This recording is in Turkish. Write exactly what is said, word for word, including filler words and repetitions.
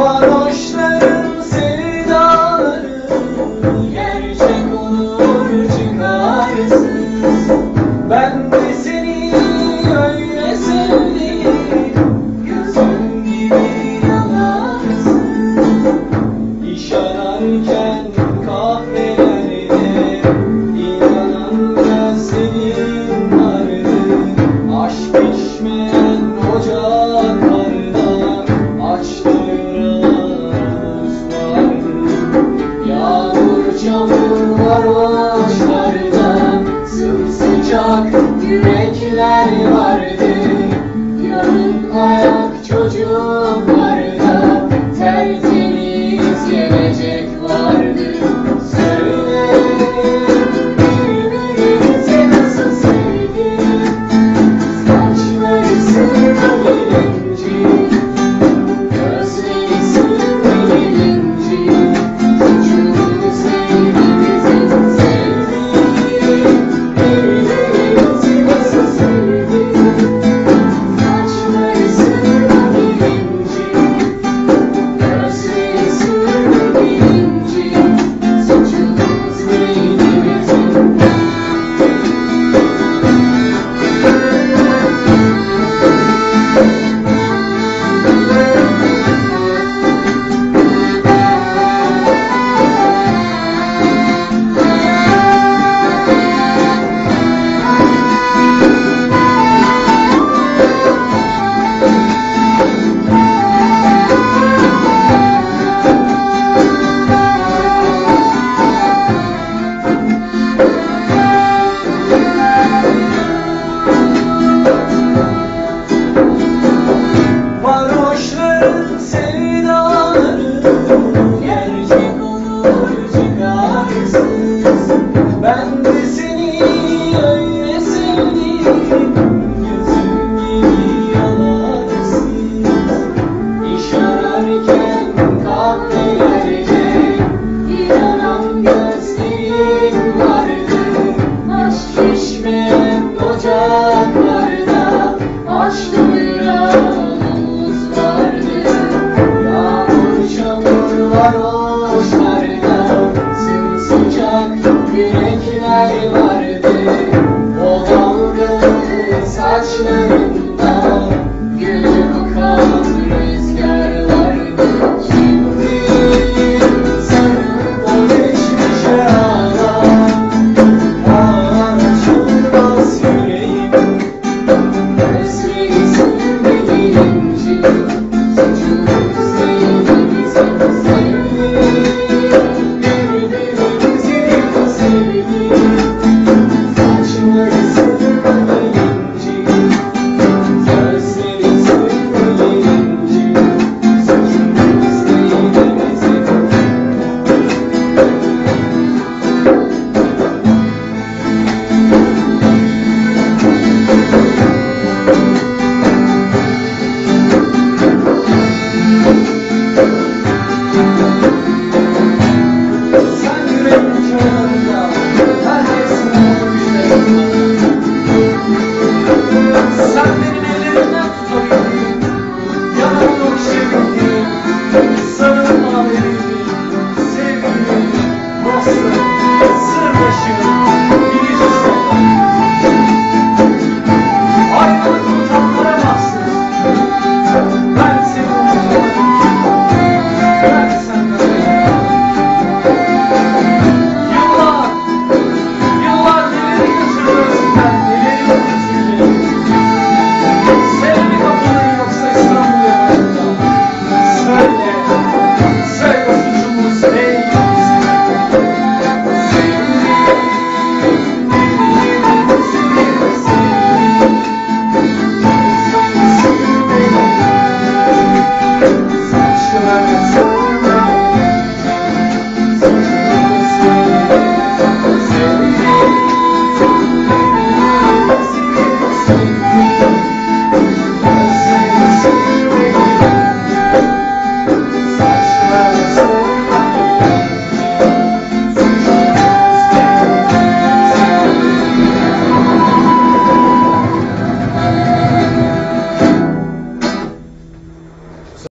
Varoşların sevdaları gerçek olur çıkarsız. Ben de seni öyle sevdim, gözüm gibi yalarsın. İş ararken kahvelerde inanan gözlerim vardı. Aşk pişmeyen ocaklarda açtı yürağımız vardı. Yağmur çamur varoşlarda sımsıcak yürekler vardı. Yarın ayak çocuklarda tertemiz gelecek vardı. Söyle birbirimizi nasıl sevdik, saçları sırma gelince, gözleri sırma gelince, suçumuz neydi bizim sevdik, birbirimizi nasıl sevdik, saçları sırma gelince, gözleri sırma gelince, suçumuz neydi bizim? Varoşların sevdaları gerçek olur çıkarsız. Ben de seni öyle sevdim, gözüm gibi yalarsın. İş ararken kahvelerde inanan gözlerim vardı. Aşk pişmeyen ocaklarda açtı yürağımız vardı. Yağmur çamur varoşlarda sımsıcak yürekler vardı. O dalgalı saçlarında gülüp akan rüzgar vardı. Şimdi sarıp o geçmişe ağlar, ağlar açılmaz yüreğim. Gözleri sırma gelince, suçumuz neydi bizim sevdik, birbirimizi nasıl sevdik, saçları sırma gelince, gözleri sırma gelince, suçumuz neydi bizim? Thank you.